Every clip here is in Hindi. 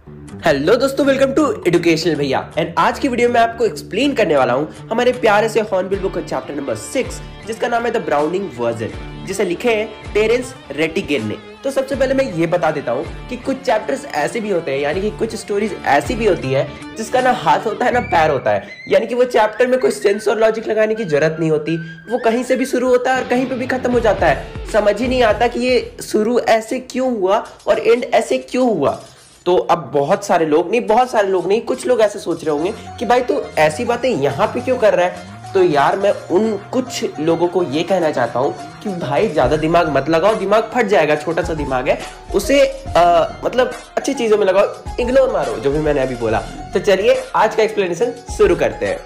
हेलो दोस्तों, वेलकम टू एजुकेशनल भैया। एंड आज की वीडियो में आपको एक्सप्लेन करने वाला हूं हमारे प्यारे से हॉर्नबिल बुक का चैप्टर नंबर 6, जिसका नाम है द ब्राउनिंग वर्जन, जिसे लिखे हैं टेरेंस रेटिगेन ने। तो सबसे पहले मैं ये बता देता हूँ कि कुछ चैप्टर्स ऐसे भी होते हैं, यानी कि कुछ स्टोरीज ऐसी भी होती है जिसका ना हाथ होता है ना पैर होता है, यानी कि वो चैप्टर में कोई सेंस और लॉजिक लगाने की जरूरत नहीं होती। वो कहीं से भी शुरू होता है और कहीं पे भी खत्म हो जाता है। समझ ही नहीं आता कि ये शुरू ऐसे क्यों हुआ और एंड ऐसे क्यों हुआ। तो अब बहुत सारे लोग नहीं, कुछ लोग ऐसे सोच रहे होंगे कि भाई तू ऐसी बातें यहाँ पे क्यों कर रहा है। तो यार मैं उन कुछ लोगों को ये कहना चाहता हूँ कि भाई ज्यादा दिमाग मत लगाओ, दिमाग फट जाएगा। छोटा सा दिमाग है, उसे मतलब अच्छी चीजों में लगाओ, इग्नोर मारो जो भी मैंने अभी बोला। तो चलिए आज का एक्सप्लेनेशन शुरू करते हैं।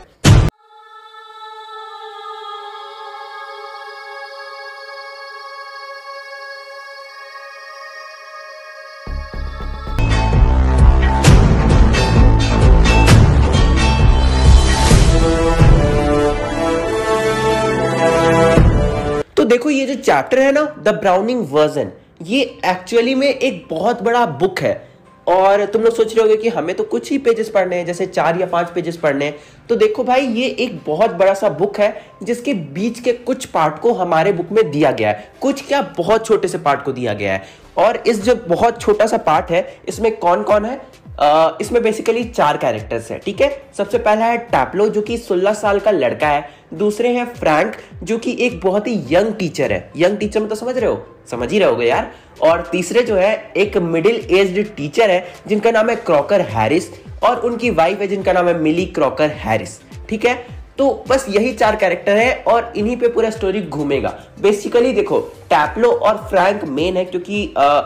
तो देखो, ये जो चैप्टर है ना, द ब्राउनिंग वर्जन, ये एक्चुअली में एक बहुत बड़ा बुक है। और तुम लोग सोच रहे होगे कि हमें तो कुछ ही पेजेस पढ़ने हैं, जैसे 4 या 5 पेजेस पढ़ने हैं। तो देखो भाई, ये एक बहुत बड़ा सा बुक है जिसके बीच के कुछ पार्ट को हमारे बुक में दिया गया है। कुछ क्या, बहुत छोटे से पार्ट को दिया गया है। और इस जो बहुत छोटा सा पार्ट है, इसमें कौन कौन है? इसमें बेसिकली 4 कैरेक्टर्स है, ठीक है। सबसे पहला है टैप्लो, जो कि 16 साल का लड़का है। दूसरे हैं फ्रैंक, जो कि एक बहुत ही यंग टीचर है। यंग टीचर में तो समझ रहे हो, समझ ही रहोगे यार। और तीसरे जो है एक मिडिल एज्ड टीचर है जिनका नाम है क्रॉकर हैरिस, और उनकी वाइफ है जिनका नाम है मिली क्रॉकर हैरिस, ठीक है। तो बस यही 4 कैरेक्टर है और इन्हीं पे पूरा स्टोरी घूमेगा। बेसिकली देखो, टैप्लो और फ्रैंक मेन है, क्योंकि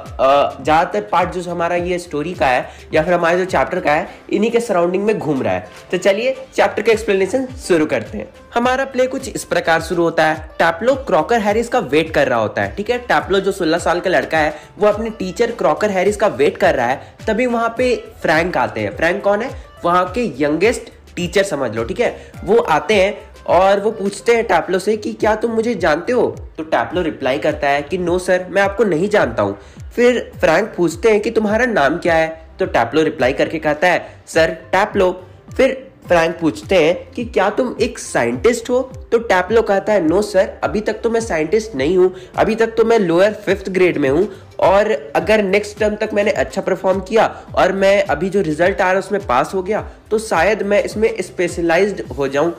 ज्यादातर पार्ट जो हमारा ये स्टोरी का है या फिर हमारे जो चैप्टर का है, इन्हीं के सराउंडिंग में घूम रहा है। तो चलिए चैप्टर का एक्सप्लेनेशन शुरू करते हैं। हमारा प्ले कुछ इस प्रकार शुरू होता है। टैप्लो क्रॉकर हैरिस का वेट कर रहा होता है, ठीक है। टैप्लो जो 16 साल का लड़का है, वो अपने टीचर क्रॉकर हैरिस का वेट कर रहा है। तभी वहां पे फ्रैंक आते हैं। फ्रैंक कौन है? वहां के यंगेस्ट टीचर समझ लो, ठीक है। वो आते हैं और वो पूछते हैं टैप्लो से कि क्या तुम मुझे जानते हो? तो टैप्लो रिप्लाई करता है कि नो सर, मैं आपको नहीं जानता हूँ। फिर फ्रैंक पूछते हैं कि तुम्हारा नाम क्या है? तो टैप्लो रिप्लाई करके कहता है सर टैप्लो। फिर फ्रैंक पूछते हैं कि क्या तुम एक साइंटिस्ट हो? तो टैप्लो कहता है नो सर, अभी तक तो मैं साइंटिस्ट नहीं हूँ, अभी तक तो मैं लोअर 5th ग्रेड में हूँ। और अगर नेक्स्ट टर्म तक मैंने अच्छा परफॉर्म किया और मैं अभी जो रिजल्ट आ रहा है उसमें पास हो गया, तो शायद मैं इसमें स्पेशलाइज्ड हो जाऊं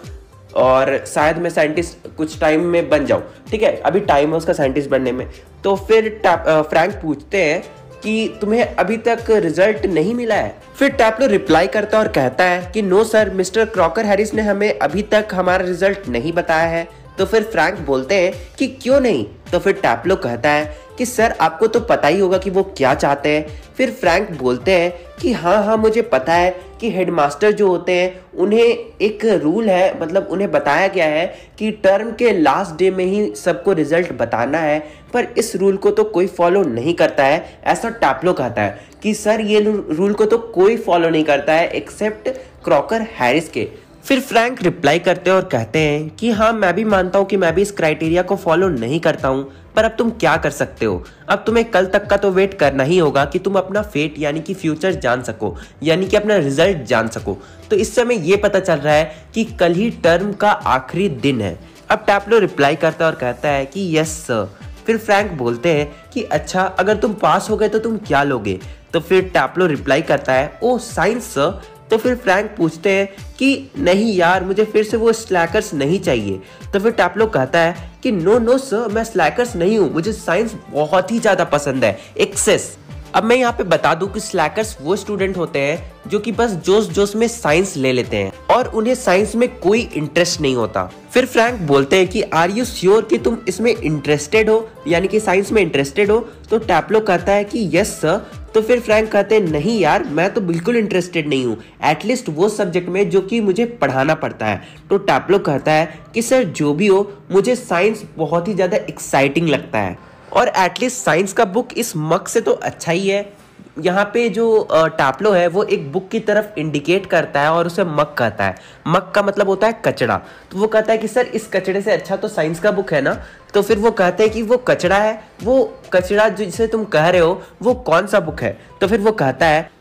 और शायद मैं साइंटिस्ट कुछ टाइम में बन जाऊं, ठीक है। अभी टाइम है उसका साइंटिस्ट बनने में। तो फिर फ्रैंक पूछते हैं कि तुम्हें अभी तक रिजल्ट नहीं मिला है? फिर टैप्लो रिप्लाई करता है और कहता है कि no sir, mister Crocker Harris ने हमें अभी तक हमारा रिजल्ट नहीं बताया है। तो फिर फ्रैंक बोलते हैं कि क्यों नहीं? तो फिर टैप्लो कहता है कि सर आपको तो पता ही होगा कि वो क्या चाहते हैं। फिर फ्रैंक बोलते हैं कि हाँ मुझे पता है कि हेडमास्टर जो होते हैं उन्हें एक रूल है, मतलब उन्हें बताया गया है कि टर्म के लास्ट डे में ही सबको रिजल्ट बताना है, पर इस रूल को तो कोई फॉलो नहीं करता है। ऐसा टैप्लो कहता है कि सर ये रूल को तो कोई फॉलो नहीं करता है एक्सेप्ट क्रॉकर हैरिस के। फिर फ्रैंक रिप्लाई करते हैं और कहते हैं कि हाँ मैं भी मानता हूँ कि मैं भी इस क्राइटेरिया को फॉलो नहीं करता हूँ, पर अब तुम क्या कर सकते हो? अब तुम्हें कल तक का तो वेट करना ही होगा कि तुम अपना फेट यानी कि फ्यूचर जान सको, यानी कि अपना रिजल्ट जान सको। तो इस समय ये पता चल रहा है कि कल ही टर्म का आखिरी दिन है। अब टैप्लो रिप्लाई करता है और कहता है कि यस सर। फिर फ्रैंक बोलते हैं कि अच्छा, अगर तुम पास हो गए तो तुम क्या लोगे? तो फिर टैप्लो रिप्लाई करता है ओ साइंस सर। तो फिर फ्रैंक पूछते हैं कि नहीं यार, मुझे फिर से वो स्लैकर्स नहीं चाहिए। तो फिर टैप्लो कहता है कि नो सर, मैं स्लैकर्स नहीं हूँ, मुझे साइंस बहुत ही ज्यादा पसंद है, एक्सेस। अब मैं यहाँ पे बता दूं कि स्लैकर्स वो स्टूडेंट होते हैं जो कि बस जोश जोश में साइंस ले लेते हैं और उन्हें साइंस में कोई इंटरेस्ट नहीं होता। फिर फ्रैंक बोलते हैं कि आर यू श्योर कि तुम इसमें इंटरेस्टेड हो, यानी कि साइंस में इंटरेस्टेड हो? तो टैप्लो कहता है कि यस सर। तो फिर फ्रैंक कहते हैं नहीं यार, मैं तो बिल्कुल इंटरेस्टेड नहीं हूँ, एटलीस्ट वो सब्जेक्ट में जो कि मुझे पढ़ाना पड़ता है। तो टैप्लो कहता है कि सर जो भी हो, मुझे साइंस बहुत ही ज्यादा एक्साइटिंग लगता है और एटलीस्ट साइंस का बुक इस मक से तो अच्छा ही है। यहाँ पे जो टैप्लो है वो एक बुक की तरफ इंडिकेट करता है और उसे मक कहता है। मक का मतलब होता है कचड़ा। तो वो कहता है कि सर इस कचड़े से अच्छा तो साइंस का बुक है ना। तो फिर वो कहते हैं कि वो कचड़ा है, वो कचड़ा जिसे तुम कह रहे हो वो कौन सा बुक है। तो फिर वो कहता है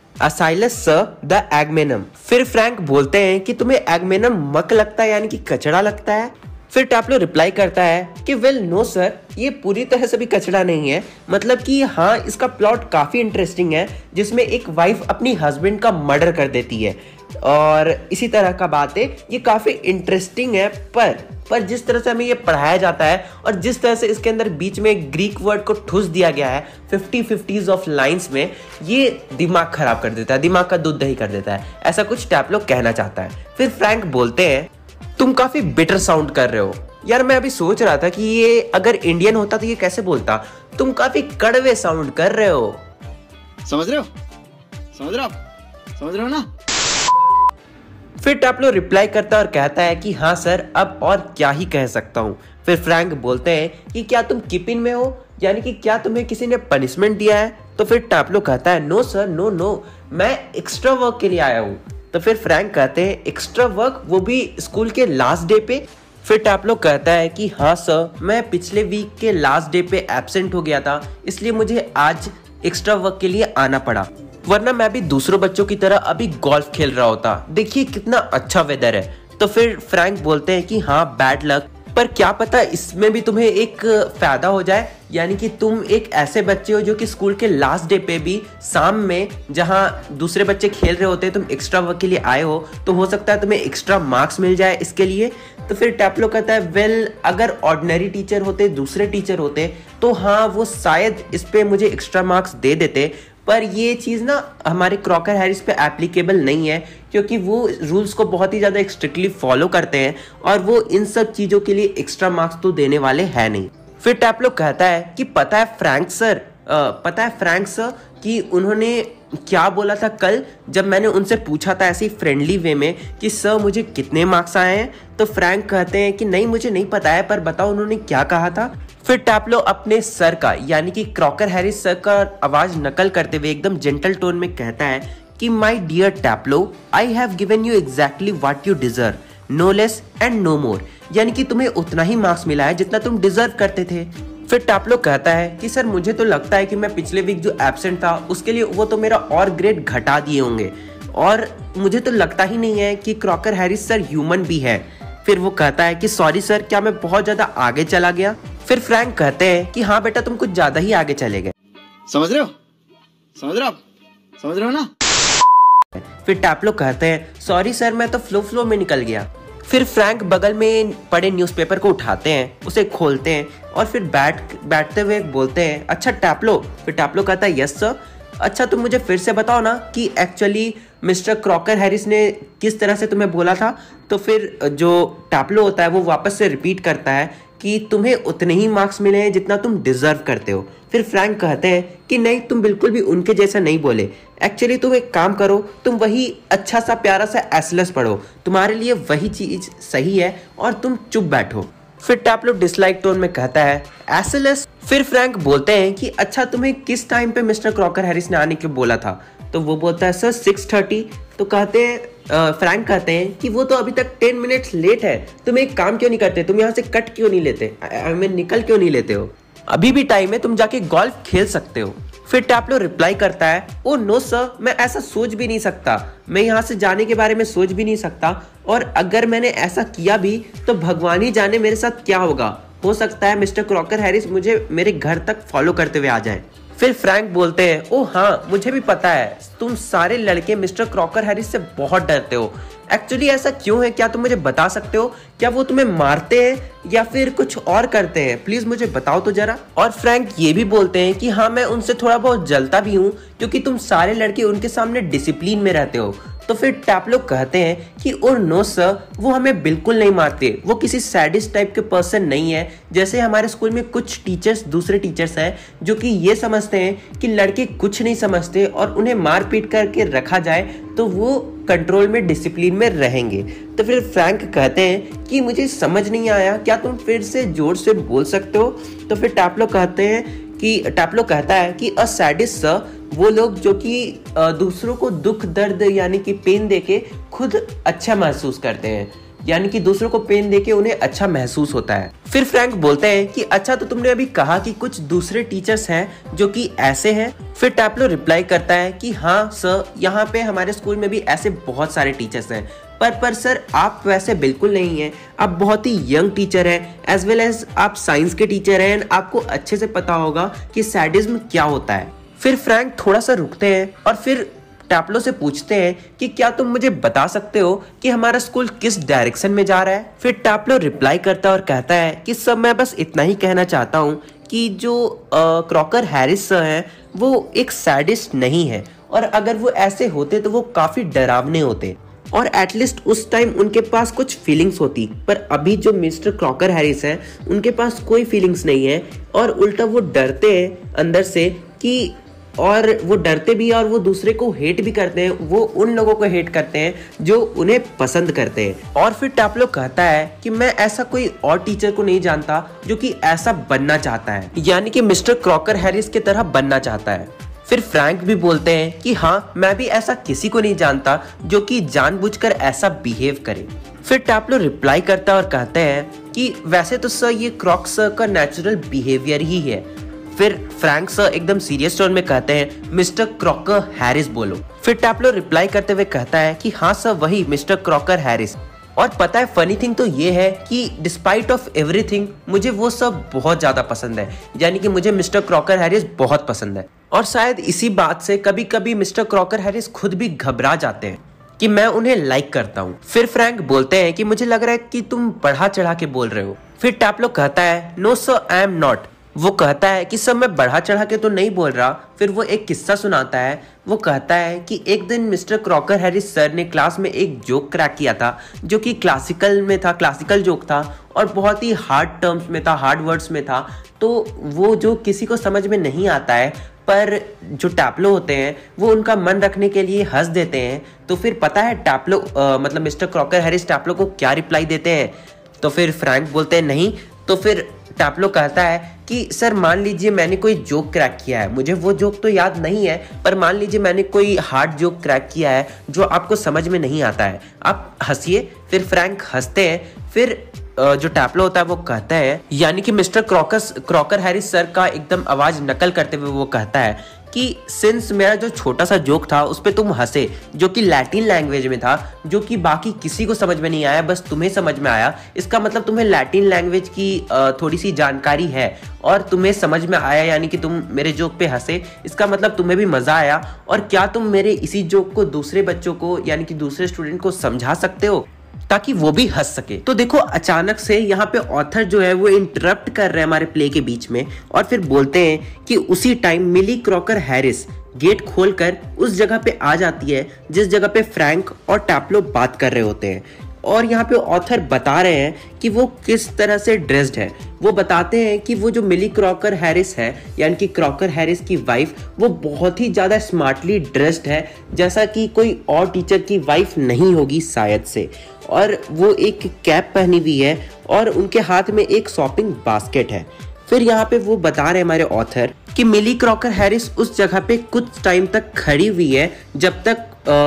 असाइलस सर द एगमेनम। फिर फ्रैंक बोलते हैं कि तुम्हें एगमेनम मक लगता है यानी कि कचड़ा लगता है। फिर टैप्लो रिप्लाई करता है कि वेल नो सर, ये पूरी तरह से भी कचड़ा नहीं है, मतलब कि हाँ इसका प्लॉट काफी इंटरेस्टिंग है जिसमें एक वाइफ अपनी हस्बैंड का मर्डर कर देती है और इसी तरह का बात है, ये काफी इंटरेस्टिंग है। पर जिस तरह से हमें ये पढ़ाया जाता है और जिस तरह से इसके अंदर बीच में ग्रीक वर्ड को ठूस दिया गया है 50-50s ऑफ लाइंस में, ये दिमाग खराब कर देता है, दिमाग का दूध दही कर देता है, ऐसा कुछ टैप्लो कहना चाहता है। फिर फ्रैंक बोलते हैं तुम काफी बिटर साउंड कर रहे हो। यार मैं अभी सोच रहा था कि ये अगर इंडियन होता तो ये कैसे बोलता, तुम काफी कड़वे साउंड कर रहे हो। समझ रहे हो? समझ रहे हो ना? फिर टैप्लो रिप्लाई करता है और कहता है कि हाँ सर, अब और क्या ही कह सकता हूँ। फिर फ्रैंक बोलते हैं कि क्या तुम किपिन में हो, यानी कि क्या तुम्हें किसी ने पनिशमेंट दिया है? तो फिर टैप्लो कहता है नो सर, नो, मैं एक्स्ट्रा वर्क के लिए आया हूँ। तो फिर फ्रैंक कहते हैं एक्स्ट्रा वर्क, वो भी स्कूल के लास्ट डे पे? फिर टैप्लो कहता है कि हाँ सर, मैं पिछले वीक के लास्ट डे पे एब्सेंट हो गया था, इसलिए मुझे आज एक्स्ट्रा वर्क के लिए आना पड़ा, वरना मैं भी दूसरों बच्चों की तरह अभी गोल्फ खेल रहा होता। देखिए कितना अच्छा वेदर है। तो फिर फ्रैंक बोलते हैं कि हाँ बैड लक, पर क्या पता इसमें भी तुम्हें एक फायदा हो जाए, यानी कि तुम एक ऐसे बच्चे हो जो कि स्कूल के लास्ट डे पे भी शाम में जहां दूसरे बच्चे खेल रहे होते हैं तुम एक्स्ट्रा वर्क के लिए आए हो, तो हो सकता है तुम्हें एक्स्ट्रा मार्क्स मिल जाए इसके लिए। तो फिर टैप्लो कहता है वेल, अगर ऑर्डिनरी टीचर होते, दूसरे टीचर होते, तो हाँ वो शायद इस पे मुझे एक्स्ट्रा मार्क्स दे देते, पर ये चीज़ ना हमारे क्रॉकर हैरिस पे एप्लीकेबल नहीं है, क्योंकि वो रूल्स को बहुत ही ज़्यादा स्ट्रिक्टली फॉलो करते हैं और वो इन सब चीज़ों के लिए एक्स्ट्रा मार्क्स तो देने वाले हैं नहीं। फिर टैप्लो कहता है कि पता है फ्रैंक सर कि उन्होंने क्या बोला था कल, जब मैंने उनसे पूछा था ऐसे ही फ्रेंडली वे में कि सर मुझे कितने मार्क्स आए हैं, तो फ्रैंक कहते हैं कि नहीं मुझे नहीं पता है, पर बताओ उन्होंने क्या कहा था। फिर टैप्लो अपने सर का यानी कि क्रॉकर हैरिस सर का आवाज नकल करते हुए एकदम जेंटल टोन में कहता है कि my dear Taplow, I have given you exactly what you deserve, no less and no more, यानी कि तुम्हें उतना ही मार्क्स मिला है जितना तुम डिजर्व करते थे। फिर टैप्लो कहता है कि सर मुझे तो लगता है कि मैं पिछले वीक जो एब्सेंट था उसके लिए वो तो मेरा और ग्रेड घटा दिए होंगे, और मुझे तो लगता ही नहीं है कि क्रॉकर हैरिस सर ह्यूमन भी है। फिर वो कहता है कि सॉरी सर, क्या मैं बहुत ज्यादा आगे चला गया? फिर फ्रैंक कहते हैं कि हाँ बेटा, तुम कुछ ज्यादा ही आगे चले गए। समझ रहे हो ना? फिर टैप्लो कहते हैं सॉरी सर, मैं तो फ्लो में निकल गया। फिर फ्रैंक बगल में पड़े न्यूज़पेपर को उठाते हैं, उसे खोलते हैं और फिर बैठते हुए बोलते हैं अच्छा टैप्लो। फिर टैप्लो कहता है यस सर। अच्छा तुम मुझे फिर से बताओ ना कि एक्चुअली मिस्टर क्रॉकर हैरिस ने किस तरह से तुम्हें बोला था। तो फिर जो टैप्लो होता है वो वापस से रिपीट करता है कि तुम्हें उतने ही मार्क्स मिले हैं जितना तुम डिजर्व करते हो। फिर फ्रैंक कहते हैं कि नहीं, तुम बिल्कुल भी उनके जैसा नहीं बोले, एक्चुअली तुम एक काम करो, तुम वही अच्छा सा प्यारा सा एसलेस पढ़ो, तुम्हारे लिए वही चीज सही है और तुम चुप बैठो। फिर टैप्लो डिसलाइक टोन में कहता है एसएलएस। फिर फ्रैंक बोलते हैं कि अच्छा तुम्हें किस टाइम पे मिस्टर क्रॉकर हैरिस ने आने के बोला था? तो वो बोलता है सर 6:30। तो कहते हैं फ्रैंक कहते हैं कि वो तो अभी तक 10 मिनट्स लेट है, तुम एक काम क्यों नहीं करते, तुम यहाँ से कट क्यों नहीं लेते, निकल क्यों नहीं लेते हो, अभी भी टाइम है, तुम जाके गोल्फ खेल सकते हो। फिर टैप्लो रिप्लाई करता है ओ नो सर, मैं ऐसा सोच भी नहीं सकता, मैं यहाँ से जाने के बारे में सोच भी नहीं सकता, और अगर मैंने ऐसा किया भी तो भगवान ही जाने मेरे साथ क्या होगा, हो सकता है मिस्टर क्रॉकर हैरिस मुझे मेरे घर तक फॉलो करते हुए आ जाए। फिर फ्रैंक बोलते हैं ओ हाँ मुझे भी पता है, तुम सारे लड़के मिस्टर क्रॉकर हैरिस से बहुत डरते हो, एक्चुअली ऐसा क्यों है, क्या तुम मुझे बता सकते हो? क्या वो तुम्हें मारते हैं या फिर कुछ और करते हैं, प्लीज मुझे बताओ तो जरा। और फ्रैंक ये भी बोलते हैं कि हाँ मैं उनसे थोड़ा बहुत जलता भी हूँ क्योंकि तुम सारे लड़के उनके सामने डिसिप्लिन में रहते हो। तो फिर टैप्लो कहते हैं कि ओ नो सर, वो हमें बिल्कुल नहीं मारते, वो किसी सैडिस्ट टाइप के पर्सन नहीं है, जैसे हमारे स्कूल में कुछ टीचर्स दूसरे टीचर्स हैं जो कि ये समझते हैं कि लड़के कुछ नहीं समझते और उन्हें मार पीट करके रखा जाए तो वो कंट्रोल में डिसिप्लिन में रहेंगे। तो फिर फ्रैंक कहते हैं कि मुझे समझ नहीं आया, क्या तुम फिर से जोर से बोल सकते हो? तो फिर टैप्लो कहता है कि अ सैडिस्ट सर, वो लोग जो कि दूसरों को दुख दर्द यानी कि पेन देके खुद अच्छा महसूस करते हैं। यानी कि दूसरों को पेन देके उन्हें अच्छा महसूस होता है। फिर फ्रैंक बोलते हैं कि अच्छा, तो तुमने अभी कहा कि कुछ दूसरे टीचर्स हैं जो कि ऐसे हैं। फिर टैप्लो रिप्लाई करता है कि हाँ सर, यहाँ पे हमारे स्कूल में भी ऐसे बहुत सारे टीचर्स हैं, पर सर आप वैसे बिल्कुल नहीं हैं। आप बहुत ही यंग टीचर हैं, एज वेल एज आप साइंस के टीचर हैं। आपको अच्छे से पता होगा कि सैडिज्म क्या होता है। फिर फ्रैंक थोड़ा सा रुकते हैं और फिर टैप्लो से पूछते हैं कि क्या तुम मुझे बता सकते हो कि हमारा स्कूल किस डायरेक्शन में जा रहा है। फिर टैप्लो रिप्लाई करता है और कहता है कि सर, मैं बस इतना ही कहना चाहता हूँ कि जो क्रॉकर हैरिस सर हैं वो एक सैडिस्ट नहीं है, और अगर वो ऐसे होते तो वो काफी डरावने होते और एटलीस्ट उस टाइम उनके पास कुछ फीलिंग्स होती। पर अभी जो मिस्टर क्रॉकर हैरिस हैं उनके पास कोई फीलिंग्स नहीं है, और उल्टा वो डरते हैं अंदर से कि, और वो डरते भी और वो दूसरे को हेट भी करते हैं। वो उन लोगों को हेट करते हैं जो उन्हें पसंद करते हैं। और फिर टैप्लो कहता है कि मैं ऐसा कोई और टीचर को नहीं जानता जो कि ऐसा बनना चाहता है, यानी कि मिस्टर क्रॉकर हैरिस की तरह बनना चाहता है। फिर फ्रैंक भी बोलते हैं कि हाँ, मैं भी ऐसा किसी को नहीं जानता जो कि जानबूझकर ऐसा बिहेव करे। फिर टैप्लो रिप्लाई करता है और कहते हैं कि वैसे तो सर ये क्रॉक सर का नेचुरल बिहेवियर ही है। फिर फ्रैंक सर एकदम सीरियस टोन में कहते हैं, मिस्टर क्रॉकर हैरिस बोलो। फिर टैप्लो रिप्लाई करते हुए कहता है कि हाँ सर, वही मिस्टर क्रॉकर हैरिस। और पता है फनी थिंग तो ये है कि डिस्पाइट ऑफ एवरीथिंग मुझे वो सब बहुत ज्यादा पसंद है, यानी कि मुझे मिस्टर क्रॉकर हैरिस बहुत पसंद है। और शायद इसी बात से कभी कभी मिस्टर क्रॉकर हैरिस खुद भी घबरा जाते हैं कि मैं उन्हें लाइक करता हूँ। फिर फ्रैंक बोलते हैं कि मुझे लग रहा है कि तुम बढ़ा चढ़ा के बोल रहे हो। फिर टैप्लो कहता है, no sir, I am not. वो कहता है कि सब मैं बढ़ा चढ़ा के तो नहीं बोल रहा। फिर वो एक किस्सा सुनाता है। वो कहता है कि एक दिन मिस्टर क्रॉकर हैरिस सर ने क्लास में एक जोक क्रैक किया था जो कि क्लासिकल में था, क्लासिकल जोक था और बहुत ही हार्ड टर्म्स में था, हार्ड वर्ड्स में था। तो वो जो किसी को समझ में नहीं आता है, पर जो टैप्लो होते हैं वो उनका मन रखने के लिए हंस देते हैं। तो फिर पता है टैप्लो मतलब मिस्टर क्रॉकर हैरिस टैप्लो को क्या रिप्लाई देते हैं? तो फिर फ्रैंक बोलते हैं नहीं। तो फिर टैप्लो कहता है कि सर, मान लीजिए मैंने कोई जोक क्रैक किया है, मुझे वो जोक तो याद नहीं है, पर मान लीजिए मैंने कोई हार्ड जोक क्रैक किया है जो आपको समझ में नहीं आता है, आप हंसिए। फिर फ्रैंक हंसते हैं। फिर जो टैप्लो होता है वो कहता है, यानी कि मिस्टर क्रॉकर हैरिस सर का एकदम आवाज नकल करते हुए वो कहता है कि सिंस मेरा जो छोटा सा जोक था उस पे तुम हंसे, जो कि लैटिन लैंग्वेज में था, जो कि बाकी किसी को समझ में नहीं आया, बस तुम्हें समझ में आया। इसका मतलब तुम्हें लैटिन लैंग्वेज की थोड़ी सी जानकारी है और तुम्हें समझ में आया, यानी कि तुम मेरे जोक पे हंसे, इसका मतलब तुम्हें भी मजा आया। और क्या तुम मेरे इसी जोक को दूसरे बच्चों को, यानी कि दूसरे स्टूडेंट को समझा सकते हो ताकि वो भी हंस सके? तो देखो, अचानक से यहाँ पे ऑथर जो है वो इंटरप्ट कर रहे हैं हमारे प्ले के बीच में, और फिर बोलते हैं कि उसी time Millie Crocker Harris gate खोलकर उस जगह पे आ जाती है जिस जगह पे फ्रैंक और टैप्लो बात कर रहे होते हैं। और यहाँ पे ऑथर बता रहे हैं कि वो किस तरह से ड्रेस्ड है। वो बताते हैं कि वो जो मिली क्रॉकर हैरिस है, यानी कि क्रॉकर हैरिस की वाइफ, वो बहुत ही ज़्यादा स्मार्टली ड्रेस्ड है, जैसा कि कोई और टीचर की वाइफ नहीं होगी शायद से। और वो एक कैप पहनी हुई है और उनके हाथ में एक शॉपिंग बास्केट है। फिर यहाँ पे वो बता रहे हैं हमारे ऑथर कि मिली क्रॉकर हैरिस उस जगह पे कुछ टाइम तक खड़ी हुई है जब तक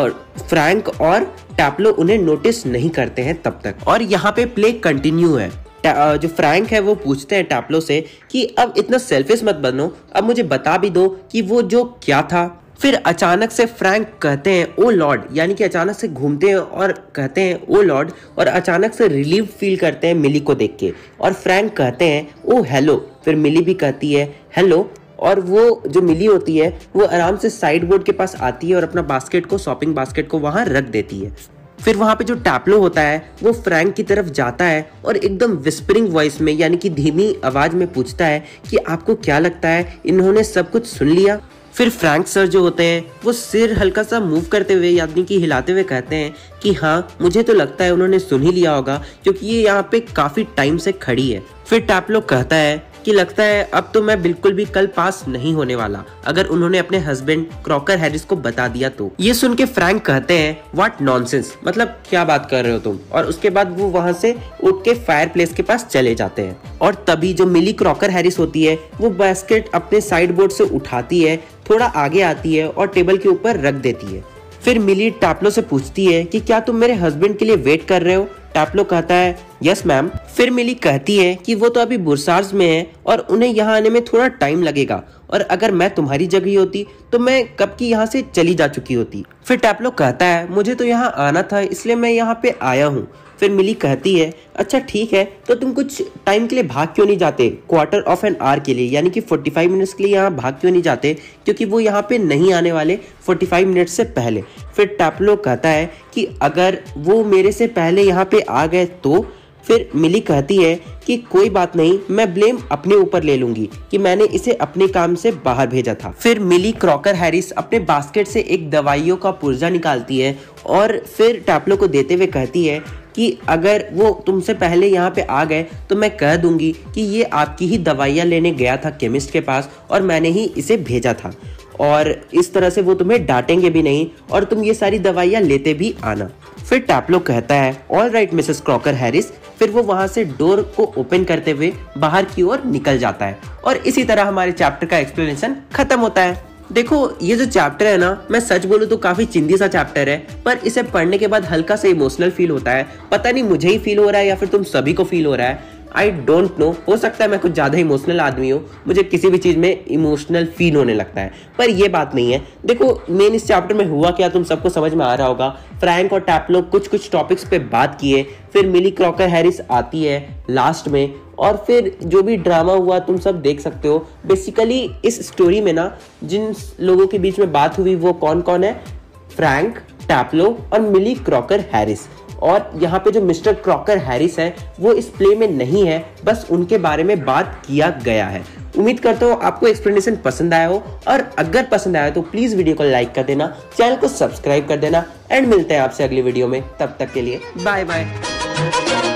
फ्रैंक और टैप्लो उन्हें नोटिस नहीं करते हैं तब तक। और यहाँ पे प्ले कंटिन्यू है। जो फ्रैंक है वो पूछते हैं टैप्लो से कि अब इतना सेल्फिश मत बनो, अब मुझे बता भी दो कि वो जो क्या था। फिर अचानक से फ्रैंक कहते हैं ओ लॉर्ड, यानी कि अचानक से घूमते हैं और कहते हैं ओ लॉर्ड, और अचानक से रिलीव फील करते हैं मिली को देख के। और फ्रैंक कहते हैं ओ हेलो। फिर मिली भी कहती है हेलो, और वो जो मिली होती है वो आराम से साइड बोर्ड के पास आती है और अपना बास्केट को, शॉपिंग बास्केट को वहां रख देती है। फिर वहां पे जो टैप्लो होता है वो फ्रैंक की तरफ जाता है और एकदम विस्परिंग वॉइस में, यानी कि धीमी आवाज में पूछता है कि आपको क्या लगता है इन्होंने सब कुछ सुन लिया? फिर फ्रैंक सर जो होते हैं वो सिर हल्का सा मूव करते हुए, यानी कि हिलाते हुए कहते हैं कि हाँ, मुझे तो लगता है उन्होंने सुन ही लिया होगा क्योंकि ये यहाँ पे काफी टाइम से खड़ी है। फिर टैप्लो कहता है कि लगता है अब तो मैं बिल्कुल भी कल पास नहीं होने वाला अगर उन्होंने अपने हस्बैंड क्रॉकर हैरिस को बता दिया तो। ये सुन के फ्रैंक कहते हैं व्हाट नॉनसेंस, मतलब क्या बात कर रहे हो तुम? और उसके बाद वो वहां से उठ के फायर प्लेस के पास चले जाते हैं। और तभी जो मिली क्रॉकर हैरिस होती है वो बास्केट अपने साइड बोर्ड से उठाती है, थोड़ा आगे आती है और टेबल के ऊपर रख देती है। फिर मिली टैप्लो से पूछती है कि क्या तुम मेरे हस्बैंड के लिए वेट कर रहे हो? टैप्लो कहता है यस मैम। फिर मिली कहती है कि वो तो अभी बुरसार्स में है और उन्हें यहाँ आने में थोड़ा टाइम लगेगा, और अगर मैं तुम्हारी जगह होती तो मैं कब की यहाँ से चली जा चुकी होती। फिर टैप्लो कहता है मुझे तो यहाँ आना था इसलिए मैं यहाँ पे आया हूँ। फिर मिली कहती है अच्छा ठीक है, तो तुम कुछ टाइम के लिए भाग क्यों नहीं जाते, क्वार्टर ऑफ एन आवर के लिए, यानी कि 45 मिनट्स के लिए यहाँ भाग क्यों नहीं जाते, क्योंकि वो यहाँ पे नहीं आने वाले 45 मिनट से पहले। फिर टैप्लो कहता है कि अगर वो मेरे से पहले यहाँ पे आ गए तो। फिर मिली कहती है कि कोई बात नहीं, मैं ब्लेम अपने ऊपर ले लूंगी कि मैंने इसे अपने काम से बाहर भेजा था। फिर मिली क्रॉकर हैरिस अपने बास्केट से एक दवाइयों का पुर्जा निकालती है और फिर टैप्लो को देते हुए कहती है कि अगर वो तुमसे पहले यहाँ पे आ गए तो मैं कह दूंगी कि ये आपकी ही दवाइयाँ लेने गया था केमिस्ट के पास और मैंने ही इसे भेजा था, और इस तरह से वो तुम्हें डांटेंगे भी नहीं और तुम ये सारी दवाइयाँ लेते भी आना। फिर टैप्लो कहता है all right Mrs Crocker Harris. फिर वो वहां से डोर को ओपन करते हुए बाहर की ओर निकल जाता है और इसी तरह हमारे चैप्टर का एक्सप्लेनेशन खत्म होता है। देखो ये जो चैप्टर है ना, मैं सच बोलूं तो काफी चिंदी सा चैप्टर है, पर इसे पढ़ने के बाद हल्का सा इमोशनल फील होता है। पता नहीं मुझे ही फील हो रहा है या फिर तुम सभी को फील हो रहा है, आई डोंट नो। हो सकता है मैं कुछ ज्यादा इमोशनल आदमी हूँ, मुझे किसी भी चीज में इमोशनल फील होने लगता है, पर ये बात नहीं है। देखो मेन इस चैप्टर में हुआ क्या तुम सबको समझ में आ रहा होगा। फ्रैंक और टैप्लो कुछ टॉपिक्स पे बात किए, फिर मिली क्रॉकर हैरिस आती है लास्ट में, और फिर जो भी ड्रामा हुआ तुम सब देख सकते हो। बेसिकली इस स्टोरी में ना जिन लोगों के बीच में बात हुई वो कौन कौन है, फ्रैंक, टैप्लो और मिली क्रॉकर हैरिस। और यहाँ पे जो मिस्टर क्रॉकर हैरिस है वो इस प्ले में नहीं है, बस उनके बारे में बात किया गया है। उम्मीद करता हूँ आपको एक्सप्लेनेशन पसंद आया हो, और अगर पसंद आया तो प्लीज वीडियो को लाइक कर देना, चैनल को सब्सक्राइब कर देना, एंड मिलते हैं आपसे अगली वीडियो में। तब तक के लिए बाय बाय।